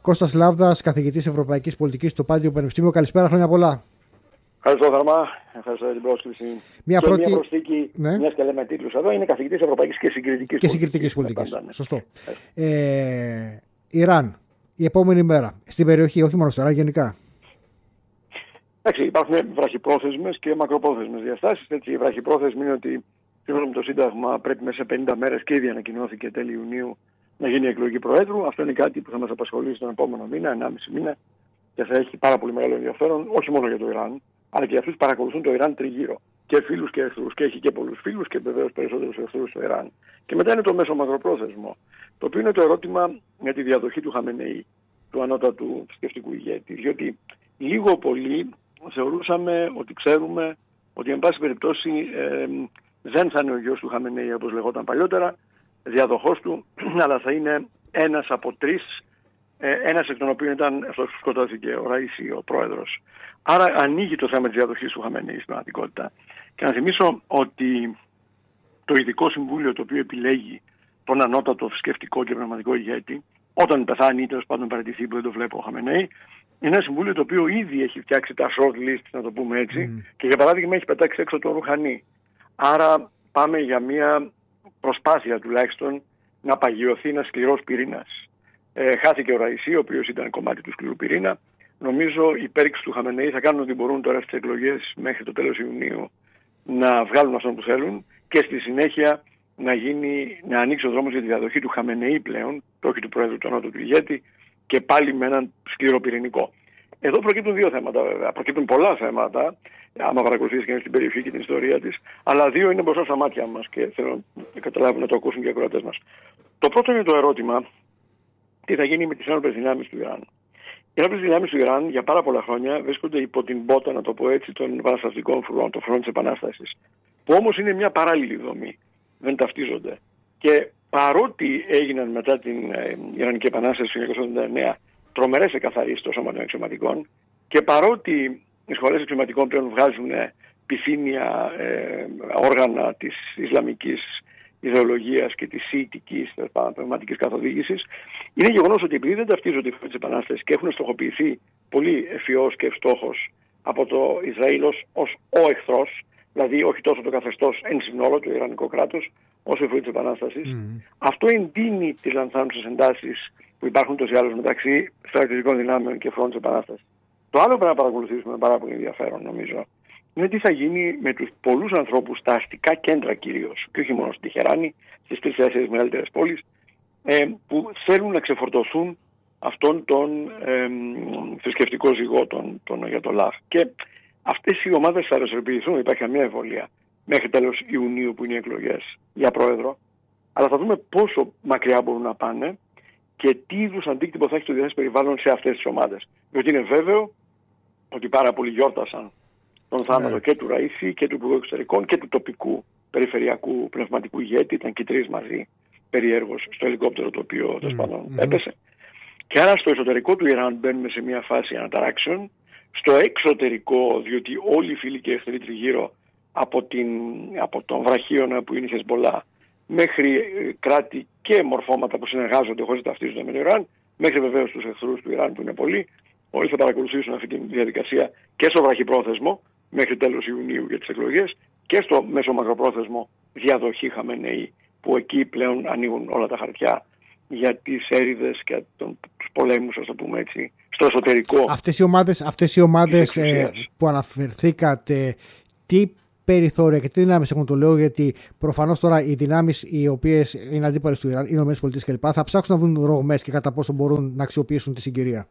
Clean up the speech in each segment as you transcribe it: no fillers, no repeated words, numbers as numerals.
Κώστας Λάβδας, καθηγητής Ευρωπαϊκής Πολιτικής στο Πάντιο Πανεπιστήμιο. Καλησπέρα, χρόνια πολλά. Ευχαριστώ θερμά. Ευχαριστώ για την πρόσκληση. Μια προσθήκη, μια και λέμε τίτλους εδώ, είναι καθηγητής Ευρωπαϊκής και Συγκριτικής Πολιτικής. Σωστό. Ιράν, η επόμενη μέρα, στην περιοχή, όχι μόνο στο Ιράν, γενικά. Εντάξει, υπάρχουν βραχυπρόθεσμες και μακροπρόθεσμες διαστάσεις. Η βραχυπρόθεσμη είναι ότι σύμφωνα με το Σύνταγμα πρέπει μέσα σε 50 μέρες, και ήδη ανακοινώθηκε τέλη Ιουνίου, να γίνει η εκλογή Προέδρου. Αυτό είναι κάτι που θα μας απασχολήσει τον επόμενο μήνα, 1,5 μήνα, και θα έχει πάρα πολύ μεγάλο ενδιαφέρον, όχι μόνο για το Ιράν, αλλά και για αυτούς που παρακολουθούν το Ιράν τριγύρω. Και φίλους και εχθρούς. Και έχει και πολλούς φίλους και βεβαίως περισσότερους εχθρούς στο Ιράν. Και μετά είναι το μέσο μακροπρόθεσμο, το οποίο είναι το ερώτημα για τη διαδοχή του Χαμενεή, του ανώτατου θρησκευτικού ηγέτη. Διότι λίγο πολύ θεωρούσαμε ότι ξέρουμε ότι, εν πάση περιπτώσει, δεν θα είναι ο γιος του Χαμενεή, όπως λεγόταν παλιότερα, διαδοχός του, αλλά θα είναι ένας από τρεις, ένας εκ των οποίων ήταν αυτός που σκοτώθηκε, ο Ραΐσι, ο πρόεδρος. Άρα ανοίγει το θέμα της διαδοχής του Χαμενεή στην πραγματικότητα. Και να θυμίσω ότι το ειδικό συμβούλιο το οποίο επιλέγει τον ανώτατο θρησκευτικό και πνευματικό ηγέτη, όταν πεθάνει ή τέλος πάντων παραιτηθεί, που δεν το βλέπω ο Χαμενεή, είναι ένα συμβούλιο το οποίο ήδη έχει φτιάξει τα short list, να το πούμε έτσι, και για παράδειγμα έχει πετάξει έξω τον Ρουχανί. Άρα πάμε για μια προσπάθεια τουλάχιστον να παγιωθεί ένας σκληρός πυρήνας. Χάθηκε ο Ραΐσι, ο οποίος ήταν κομμάτι του σκληρού πυρήνα. Νομίζω οι πέριξοι του Χαμενεή θα κάνουν ό,τι μπορούν τώρα στις εκλογές μέχρι το τέλος Ιουνίου να βγάλουν αυτόν που θέλουν και στη συνέχεια να ανοίξει ο δρόμος για τη διαδοχή του Χαμενεή πλέον, το όχι του Πρόεδρου του ανώτατου ηγέτη, και πάλι με έναν σκληρό πυρηνικό. Εδώ προκύπτουν δύο θέματα βέβαια. Προκύπτουν πολλά θέματα, άμα παρακολουθήσει και στην περιοχή και την ιστορία της, αλλά δύο είναι μπροστά στα μάτια μας και θέλω να καταλάβουν, να το ακούσουν και οι ακροατές μας. Το πρώτο είναι το ερώτημα, τι θα γίνει με τις ένοπλες δυνάμεις του Ιράν. Οι ένοπλες δυνάμεις του Ιράν για πάρα πολλά χρόνια βρίσκονται υπό την πότα, να το πω έτσι, των επαναστατικών φρουρών, των φρουρών της Επανάστασης. Που όμως είναι μια παράλληλη δομή. Δεν ταυτίζονται. Και παρότι έγιναν μετά την Ιρανική Επανάσταση του 1979 τρομερές εκαθαρίσεις των σώματων αξιωματικών, και παρότι οι σχολές αξιωματικών πλέον βγάζουν πυθύνια όργανα της Ισλαμικής ιδεολογίας και της σιητικής πνευματικής καθοδήγησης, είναι γεγονός ότι επειδή δεν ταυτίζονται οι φρουροί της Επανάστασης και έχουν στοχοποιηθεί πολύ ευφυώς και ευστόχως από το Ισραήλ ως ο εχθρός, δηλαδή όχι τόσο το καθεστώς εν συνόλο, το Ιρανικό κράτος, όσο οι φρουροί της Επανάστασης, αυτό εντείνει τις λανθάνουσες εντάσεις που υπάρχουν τόσο ή άλλως μεταξύ στρατιωτικών δυνάμεων και φρουρών της Επανάστασης. Το άλλο που πρέπει να παρακολουθήσουμε με πάρα πολύ ενδιαφέρον, νομίζω, είναι τι θα γίνει με τους πολλούς ανθρώπους στα αστικά κέντρα κυρίως, και όχι μόνο στην Τεχεράνη, στις 3-4 μεγαλύτερες πόλεις, που θέλουν να ξεφορτωθούν αυτόν τον θρησκευτικό ζυγό, τον Αγιατολάχ. Και αυτές οι ομάδες θα ρεσορροπηθούν, υπάρχει καμία εμβολία, μέχρι τέλος Ιουνίου που είναι οι εκλογές για πρόεδρο. Αλλά θα δούμε πόσο μακριά μπορούν να πάνε και τι είδους αντίκτυπο θα έχει το διεθνές περιβάλλον σε αυτές τις ομάδες. Διότι είναι βέβαιο ότι πάρα πολλοί γιόρτασαν τον θάνατο και του Ραΐσι και του Υπουργού Εξωτερικών και του τοπικού περιφερειακού πνευματικού ηγέτη. Ήταν και οι τρεις μαζί περιέργως στο ελικόπτερο το οποίο έπεσε. Και άρα στο εσωτερικό του Ιράν μπαίνουμε σε μια φάση αναταράξεων. Στο εξωτερικό, διότι όλοι οι φίλοι και εχθροί τριγύρω από τον βραχίωνα που είναι η Χεσμπολά μέχρι κράτη και μορφώματα που συνεργάζονται χωρίς να ταυτίζονται με το Ιράν, μέχρι βεβαίως τους εχθρούς του Ιράν που είναι πολλοί, όλοι θα παρακολουθήσουν αυτή τη διαδικασία και στο βραχυπρόθεσμο μέχρι τέλος Ιουνίου για τις εκλογές και στο μέσο μακροπρόθεσμο διαδοχή Χαμενεή, που εκεί πλέον ανοίγουν όλα τα χαρτιά για τις έρηδες και τους πολέμους, ας το πούμε έτσι, στο εσωτερικό. Αυτές οι ομάδες που αναφερθήκατε, τι περιθώρια και τι δυνάμεις έχουν, το λέω γιατί προφανώς τώρα οι δυνάμεις οι οποίες είναι αντίπαλες του Ιράν, οι ΗΠΑ κλπ., θα ψάξουν να βρουν ρογμές και κατά πόσο μπορούν να αξιοποιήσουν τη συγκυρία.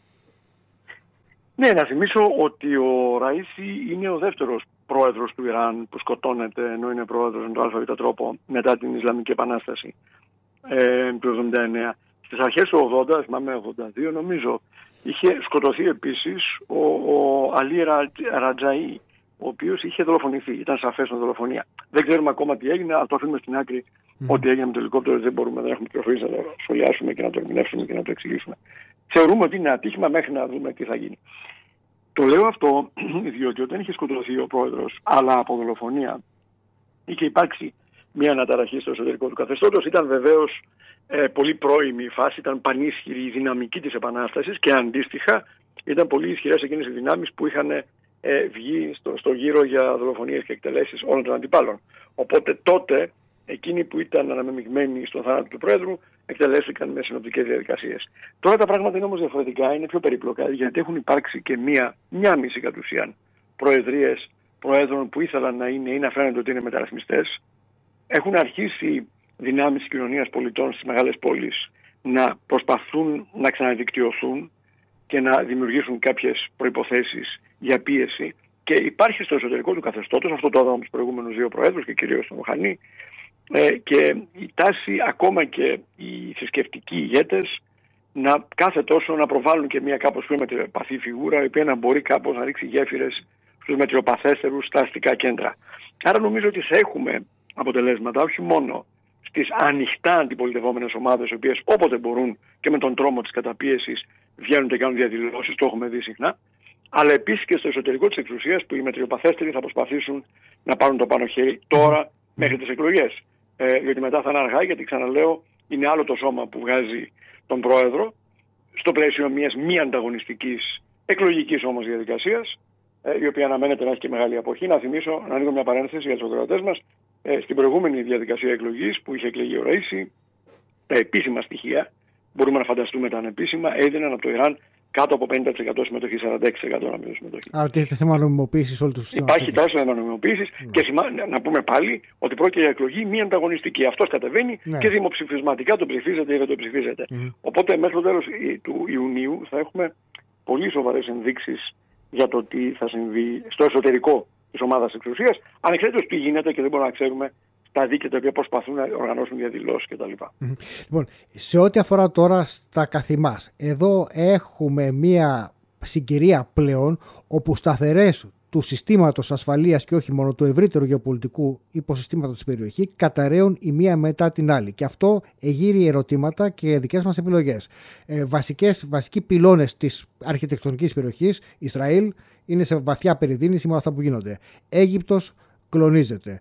Ναι, να θυμίσω ότι ο Ραΐσι είναι ο δεύτερος πρόεδρος του Ιράν που σκοτώνεται, ενώ είναι πρόεδρος με τον ΑΒ τρόπο μετά την Ισλαμική Επανάσταση του 1979. Στις αρχές του 80, θυμάμαι 82 νομίζω, είχε σκοτωθεί επίσης ο Αλί Ρατζαΐ, ο οποίος είχε δολοφονηθεί. Ήταν σαφές με δολοφονία. Δεν ξέρουμε ακόμα τι έγινε, αλλά το αφήνουμε στην άκρη. Ό,τι έγινε με το ελικόπτερο δεν μπορούμε, δεν έχουμε πληροφορίες να το σχολιάσουμε και να το ερμηνεύσουμε και να το εξηγήσουμε. Θεωρούμε ότι είναι ατύχημα μέχρι να δούμε τι θα γίνει. Το λέω αυτό διότι όταν είχε σκοτωθεί ο πρόεδρος, αλλά από δολοφονία, είχε υπάρξει μια αναταραχή στο εσωτερικό του καθεστώτος. Ήταν βεβαίως πολύ πρώιμη η φάση, ήταν πανίσχυρη η δυναμική της Επανάστασης και αντίστοιχα ήταν πολύ ισχυρές εκείνες οι δυνάμεις που είχαν βγει στο γύρο για δολοφονίες και εκτελέσεις όλων των αντιπάλων. Οπότε τότε εκείνοι που ήταν αναμειγμένοι στον θάνατο του Πρόεδρου εκτελέστηκαν με συνοπτικές διαδικασίες. Τώρα τα πράγματα είναι όμως διαφορετικά, είναι πιο περίπλοκα, γιατί έχουν υπάρξει και μία μισή κατ' ουσίαν προεδρίες προέδρων που ήθελαν να είναι ή να φαίνεται ότι είναι μεταρρυθμιστές. Έχουν αρχίσει δυνάμεις της κοινωνίας πολιτών στις μεγάλες πόλεις να προσπαθούν να ξαναδικτυωθούν και να δημιουργήσουν κάποιες προϋποθέσεις για πίεση. Και υπάρχει στο εσωτερικό του καθεστώτος, αυτό το είδαμε με τους προηγούμενους δύο προέδρους και κυρίως τον Μουχανί, και η τάση ακόμα και οι θρησκευτικοί ηγέτες να κάθε τόσο να προβάλλουν και μια κάπως πιο μετριοπαθή φιγούρα, η οποία να μπορεί κάπως να ρίξει γέφυρες στους μετριοπαθέστερους στα αστικά κέντρα. Άρα νομίζω ότι θα έχουμε αποτελέσματα όχι μόνο στις ανοιχτά αντιπολιτευόμενες ομάδες, οι οποίες όποτε μπορούν και με τον τρόμο της καταπίεσης βγαίνουν και κάνουν διαδηλώσεις, το έχουμε δει συχνά, αλλά επίσης και στο εσωτερικό της εξουσίας που οι μετριοπαθέστεροι θα προσπαθήσουν να πάρουν το πάνω χέρι τώρα μέχρι τις εκλογές. Γιατί μετά θα είναι αργά, γιατί ξαναλέω, είναι άλλο το σώμα που βγάζει τον πρόεδρο στο πλαίσιο μιας μη ανταγωνιστικής εκλογικής όμως διαδικασίας, η οποία αναμένεται να έχει και μεγάλη αποχή. Να θυμίσω, να ανοίγω μια παρένθεση για τους ακροατές μας, στην προηγούμενη διαδικασία εκλογής που είχε εκλεγεί ο Ραΐσι, τα επίσημα στοιχεία, μπορούμε να φανταστούμε τα ανεπίσημα, έδιναν από το Ιράν κάτω από 50% συμμετοχή, 46% νομίζω συμμετοχή. Άρα τίθεται θέμα νομιμοποίησης όλου του συστήματος. Υπάρχει τεράστιο θέμα νομιμοποίησης και να πούμε πάλι ότι πρόκειται για εκλογή μη ανταγωνιστική. Αυτός κατεβαίνει και δημοψηφισματικά το ψηφίζεται ή δεν το ψηφίζεται. Οπότε μέχρι το τέλος του Ιουνίου θα έχουμε πολύ σοβαρές ενδείξεις για το τι θα συμβεί στο εσωτερικό της ομάδας εξουσίας, ανεξάρτητος τι γίνεται και δεν μπορούμε να ξέρουμε τα δίκαια τα οποία προσπαθούν να οργανώσουν διαδηλώσεις κτλ. Λοιπόν, σε ό,τι αφορά τώρα στα καθημάς, εδώ έχουμε μία συγκυρία πλέον όπου σταθερές του συστήματος ασφαλείας και όχι μόνο του ευρύτερου γεωπολιτικού υποσυστήματος της περιοχής καταραίουν η μία μετά την άλλη. Και αυτό εγείρει ερωτήματα και δικές μας επιλογές. Βασικοί πυλώνες της αρχιτεκτονικής περιοχής, Ισραήλ, είναι σε βαθιά περιδίνηση με όλα αυτά που γίνονται. Αίγυπτος κλονίζεται.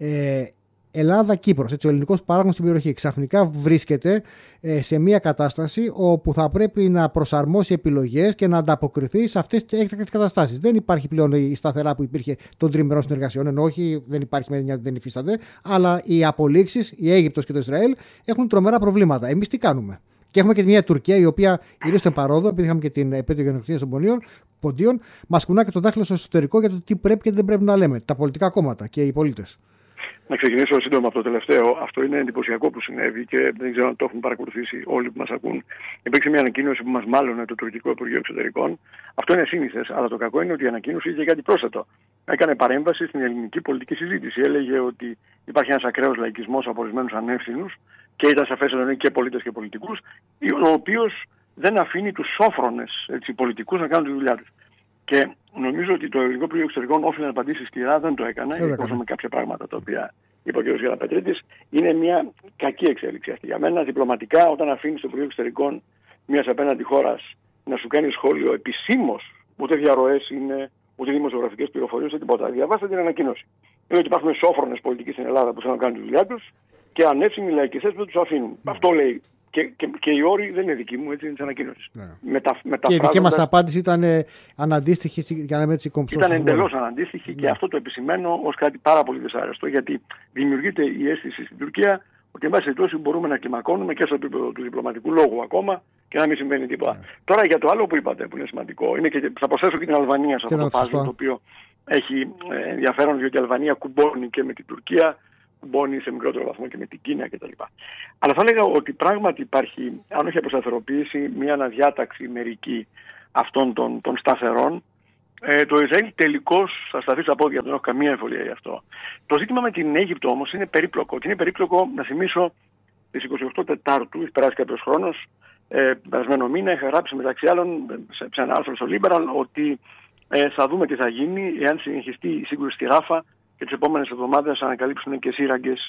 Ελλάδα-Κύπρος, έτσι, ο ελληνικός παράγοντας στην περιοχή ξαφνικά βρίσκεται σε μια κατάσταση όπου θα πρέπει να προσαρμόσει επιλογές και να ανταποκριθεί σε αυτές τις έκτακτες καταστάσεις. Δεν υπάρχει πλέον η σταθερά που υπήρχε των τριμερών συνεργασιών, ενώ όχι, δεν υπάρχει σημαίνει ότι δεν υφίστανται, αλλά οι απολύξεις, η Αίγυπτος και το Ισραήλ έχουν τρομερά προβλήματα. Εμείς τι κάνουμε? Και έχουμε και μια Τουρκία η οποία γυρίζει στον παρόδο, επειδή είχαμε και την επέτειο γενοκτονίας των Ποντίων, μας κουνά και το δάχτυλο στο εσωτερικό για το τι πρέπει και δεν πρέπει να λέμε. Τα πολιτικά κόμματα και οι πολίτες. Να ξεκινήσω σύντομα από το τελευταίο. Αυτό είναι εντυπωσιακό που συνέβη και δεν ξέρω αν το έχουν παρακολουθήσει όλοι που μας ακούν. Υπήρξε μια ανακοίνωση που μας μάλωνε το τουρκικό Υπουργείο Εξωτερικών. Αυτό είναι σύνηθες, αλλά το κακό είναι ότι η ανακοίνωση είχε κάτι πρόσθετο. Έκανε παρέμβαση στην ελληνική πολιτική συζήτηση. Έλεγε ότι υπάρχει ένας ακραίος λαϊκισμός από ορισμένους ανεύθυνους και ήταν σαφές ότι είναι και πολίτες και πολιτικούς, ο οποίος δεν αφήνει τους σόφρονες πολιτικούς να κάνουν τη δουλειά τους. Και νομίζω ότι το ελληνικό Υπουργείο Εξωτερικών όφιλε να απαντήσει σκληρά, δεν το έκανε. Εκτός με κάποια πράγματα τα οποία είπε ο κ. Γεραπετρίτης. Είναι μια κακή εξέλιξη αυτή. Για μένα, διπλωματικά, όταν αφήνει το Υπουργείο Εξωτερικών μιας απέναντι χώρας να σου κάνει σχόλιο επισήμως, ούτε διαρροές είναι, ούτε δημοσιογραφικές πληροφορίες, ούτε τίποτα. Διαβάστε την ανακοίνωση. Είναι ότι υπάρχουν σόφρονες πολιτικοί στην Ελλάδα που θέλουν να κάνουν τη δουλειά τους και ανεύθυνοι λαϊκιστές που δεν τους αφήνουν. Αυτό λέει. Και οι όροι δεν είναι δικοί μου, έτσι είναι της ανακοίνωσης. Και η δική μας απάντηση ήταν αναντίστοιχη για να λέμε έτσι κομψός. Ήταν εντελώς αναντίστοιχη και αυτό το επισημαίνω ως κάτι πάρα πολύ δυσάρεστο, γιατί δημιουργείται η αίσθηση στην Τουρκία ότι εν πάση περιπτώσει μπορούμε να κλιμακώνουμε και στο επίπεδο του διπλωματικού λόγου ακόμα και να μην συμβαίνει τίποτα. Τώρα για το άλλο που είπατε που είναι σημαντικό, είναι και θα προσθέσω και την Αλβανία σε αυτό το πάζλ, το οποίο έχει ενδιαφέρον, διότι η Αλβανία κουμπώνει και με την Τουρκία, κουμπώνει σε μικρότερο βαθμό και με την Κίνα κτλ. Αλλά θα έλεγα ότι πράγματι υπάρχει, αν όχι αποσταθεροποίηση, μια αναδιάταξη μερική αυτών των σταθερών. Το Ισραήλ τελικώς θα σταθεί στα πόδια, δεν έχω καμία εμφολία γι' αυτό. Το ζήτημα με την Αίγυπτο όμως είναι περίπλοκο. Και είναι περίπλοκο, να θυμίσω, στις 28 Τετάρτου, έχει περάσει κάποιος χρόνος, περασμένο μήνα, είχα γράψει μεταξύ άλλων σε ένα άρθρο στο Liberal ότι θα δούμε τι θα γίνει εάν συνεχιστεί η σύγκρουση στη Ράφα και τις επόμενες εβδομάδες ανακαλύψουν και σύραγγες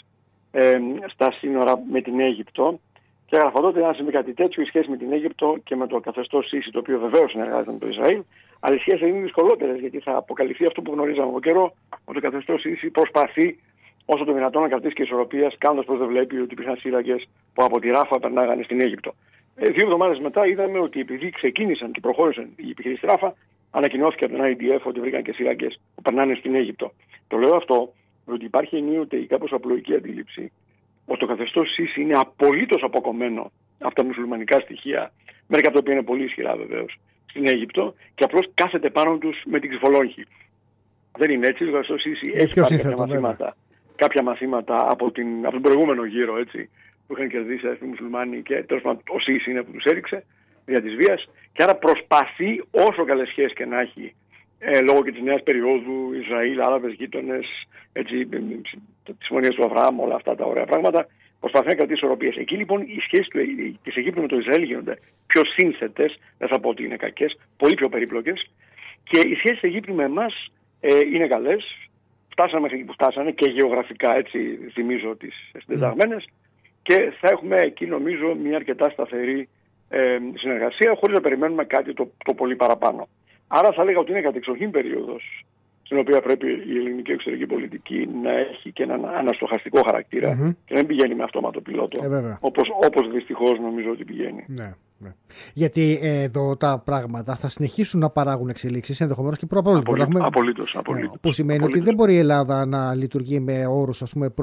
στα σύνορα με την Αίγυπτο. Και έγραφα τότε, αν συμβεί κάτι τέτοιο, η σχέση με την Αίγυπτο και με το καθεστώς Σίση, το οποίο βεβαίως συνεργάζεται με το Ισραήλ, αλλά οι σχέσεις είναι δυσκολότερες, γιατί θα αποκαλυφθεί αυτό που γνωρίζαμε από καιρό, ότι το καθεστώς Σίση προσπαθεί όσο το δυνατόν να κρατήσει και ισορροπία, κάνοντας πώς δεν βλέπει ότι υπήρχαν σύραγγες που από τη Ράφα περνάγανε στην Αίγυπτο. 2 εβδομάδες μετά είδαμε ότι επειδή ξεκίνησαν και προχώρησαν οι επιχειρήσεις στη Ράφα, ανακοινώθηκε από τον IDF ότι βρήκαν και σύραγγες που περνάνε στην Αίγυπτο. Το λέω αυτό, διότι υπάρχει ενίοτε η κάπως απλοϊκή αντίληψη ότι το καθεστώς ΣΥΣ είναι απολύτως αποκομμένο από τα μουσουλμανικά στοιχεία, μερικά από τα οποία είναι πολύ ισχυρά βεβαίως, στην Αίγυπτο και απλώς κάθεται πάνω τους με την ξυφολόγχη. Δεν είναι έτσι, το καθεστώς ΣΥΣ έχει πάρει κάποια μαθήματα από τον προηγούμενο γύρο, έτσι, που είχαν κερδίσει οι μουσουλμάνοι και τέλος πάντων ο ΣΥΣ είναι που τους έριξε δια της βίας και άρα προσπαθεί όσο καλές σχέσεις και να έχει λόγω και της νέας περίοδου, Ισραήλ, Άραβες γείτονες, τη συμφωνία του Αβραάμ, όλα αυτά τα ωραία πράγματα, προσπαθεί να κρατήσει ισορροπίες. Εκεί λοιπόν οι σχέσεις της Αιγύπτου με το Ισραήλ γίνονται πιο σύνθετες, δεν θα πω ότι είναι κακές, πολύ πιο περίπλοκες και οι σχέσεις της Αιγύπτου με εμάς είναι καλές. Φτάσαμε μέχρι εκεί που φτάσανε και γεωγραφικά, έτσι θυμίζω τις συντεταγμένες και θα έχουμε εκεί νομίζω μια αρκετά σταθερή συνεργασία χωρίς να περιμένουμε κάτι το πολύ παραπάνω. Άρα θα έλεγα ότι είναι κατεξοχήν περίοδος στην οποία πρέπει η ελληνική εξωτερική πολιτική να έχει και έναν αναστοχαστικό χαρακτήρα και να μην πηγαίνει με αυτόματο πιλότο, όπως δυστυχώς νομίζω ότι πηγαίνει. Ναι. Γιατί εδώ τα πράγματα θα συνεχίσουν να παράγουν εξελίξεις, ενδεχομένως και προαπόλυτα. Απολύτως. Που σημαίνει ότι δεν μπορεί η Ελλάδα να λειτουργεί με όρους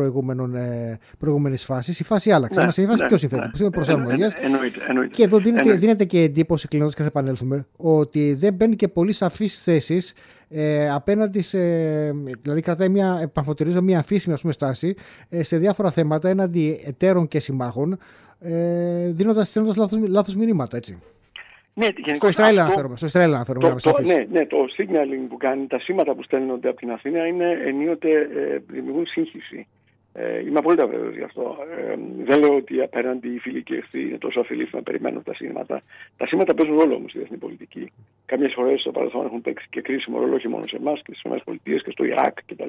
προηγούμενης φάσης. Η φάση άλλαξε. Είμαστε η φάση πιο συνθέτη. Εννοείται. Και εδώ δίνεται και εντύπωση, κλείνοντας και θα επανέλθουμε, ότι δεν μπαίνει και πολύ σαφείς θέσεις απέναντι σε. Δηλαδή, κρατάει επαμφωτηρίζω μια αμφίσιμη στάση σε διάφορα θέματα έναντι εταίρων και συμμάχων. Δίνοντας λάθος μηνύματα, έτσι. Ναι, στο Ισραήλ αναφέρομαι. Ναι, το signaling που κάνει, τα σήματα που στέλνονται από την Αθήνα είναι ενίοτε δημιουργούν σύγχυση. Είμαι απόλυτα βέβαιος γι' αυτό. Δεν λέω ότι απέναντι οι φίλοι και εχθροί είναι τόσο αφιλείς να περιμένουν τα σήματα. Τα σήματα παίζουν ρόλο όμως στη διεθνή πολιτική. Κάποιες φορές στο παρελθόν έχουν παίξει και κρίσιμο ρόλο όχι μόνο σε εμάς και στις ΗΠΑ και στο Ιράκ κτλ.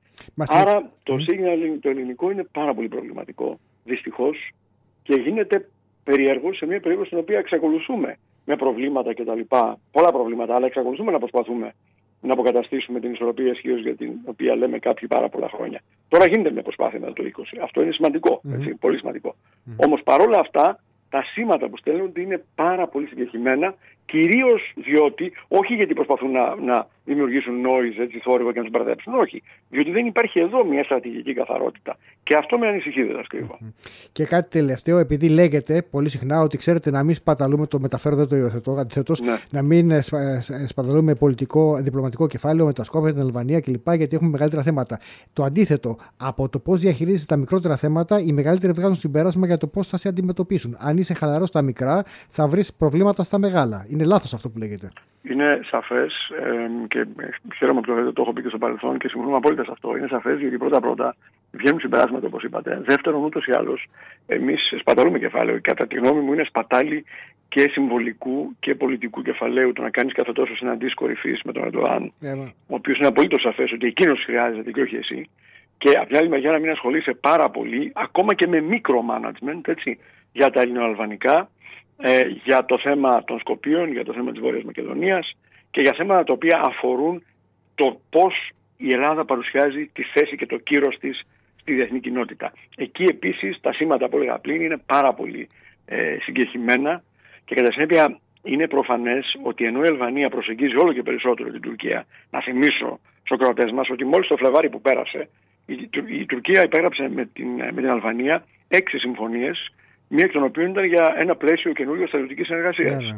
Άρα το signaling το ελληνικό είναι πάρα πολύ προβληματικό, δυστυχώς, και γίνεται περίεργο σε μια περίοδο στην οποία εξακολουθούμε με προβλήματα κτλ. Πολλά προβλήματα, αλλά εξακολουθούμε να προσπαθούμε να αποκαταστήσουμε την ισορροπία ισχύως για την οποία λέμε κάποιοι πάρα πολλά χρόνια. Τώρα γίνεται μια προσπάθεια μετά το 20. Αυτό είναι σημαντικό, έτσι, πολύ σημαντικό. Όμως παρόλα αυτά, τα σήματα που στέλνονται είναι πάρα πολύ συγκεκριμένα, κυρίως διότι, όχι γιατί προσπαθούν να δημιουργήσουν noise, έτσι, θόρυβο και να τους μπερδέψουν, όχι. Διότι δεν υπάρχει εδώ μια στρατηγική καθαρότητα. Και αυτό με ανησυχεί, δεν θα κρύβω. Και κάτι τελευταίο, επειδή λέγεται πολύ συχνά ότι ξέρετε να μην σπαταλούμε, το μεταφέρω δεν το υιοθετώ, αντιθέτως, να μην σπαταλούμε πολιτικό, διπλωματικό κεφάλαιο με τα Σκόπια, την Αλβανία κλπ. Γιατί έχουμε μεγαλύτερα θέματα. Το αντίθετο, από το πώς διαχειρίζεσαι τα μικρότερα θέματα, οι μεγαλύτεροι βγάζουν συμπέρασμα για το πώς θα σε αντιμετωπίσουν. Αν είσαι χαλαρός στα μικρά, θα βρεις προβλήματα στα μεγάλα. Είναι λάθος αυτό που λέγεται. Είναι σαφές και χαίρομαι που το έχω πει και στο παρελθόν και συμφωνούμε απόλυτα σε αυτό. Είναι σαφές γιατί πρώτα βγαίνουν συμπεράσματα όπως είπατε. Δεύτερον, ούτως ή άλλως, εμείς σπαταλούμε κεφάλαιο. Κατά τη γνώμη μου, είναι σπατάλη και συμβολικού και πολιτικού κεφαλαίου το να κάνεις κάθε τόσο συναντήσεις κορυφής με τον Ερντογάν, ο οποίος είναι απολύτως σαφές ότι εκείνος χρειάζεται και όχι εσύ. Και από την άλλη μεριά να μην ασχολείσαι πάρα πολύ, ακόμα και με micromanagement, έτσι, για τα ελληνοαλβανικά. Για το θέμα των Σκοπίων, για το θέμα της Βόρειας Μακεδονίας και για θέματα τα οποία αφορούν το πώς η Ελλάδα παρουσιάζει τη θέση και το κύρος της στη διεθνή κοινότητα. Εκεί επίσης τα σήματα που έλεγα πριν είναι πάρα πολύ συγκεκριμένα και κατά συνέπεια είναι προφανές ότι ενώ η Αλβανία προσεγγίζει όλο και περισσότερο την Τουρκία, να θυμίσω στους ακροατές μας ότι μόλις το Φλεβάρι που πέρασε η Τουρκία υπέγραψε με την Αλβανία 6 συμφωνίες, μία εκ των οποίων ήταν για ένα πλαίσιο καινούργιο στρατιωτικής συνεργασίας.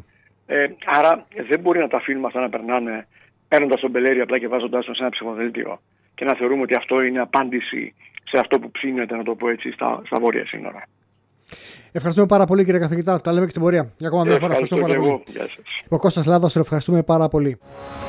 Άρα δεν μπορεί να τα αφήνουμε αυτά να περνάνε παίρνοντας τον Μπελέρη απλά και βάζοντάς τον σε ένα ψηφοδέλτιο και να θεωρούμε ότι αυτό είναι απάντηση σε αυτό που ψήνεται, να το πω έτσι, στα βόρεια σύνορα. Ευχαριστούμε πάρα πολύ, κύριε καθηγητά. Τα λέμε και στην πορεία. Για ακόμα μια φορά. Ευχαριστώ και εγώ. Γεια σας. Ο Κώστας Λάδος, ευχαριστούμε πάρα πολύ.